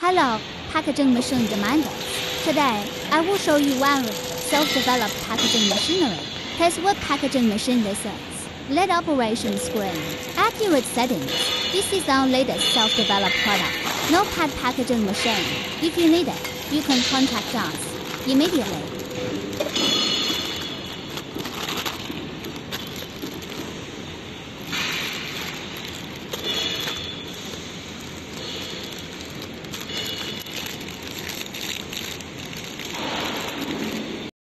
Hello, packaging machine demanders. Today, I will show you one self-developed packaging machinery. Here's what packaging machine this is. LED operation screen. Accurate settings. This is our latest self-developed product. No pad packaging machine. If you need it, you can contact us immediately.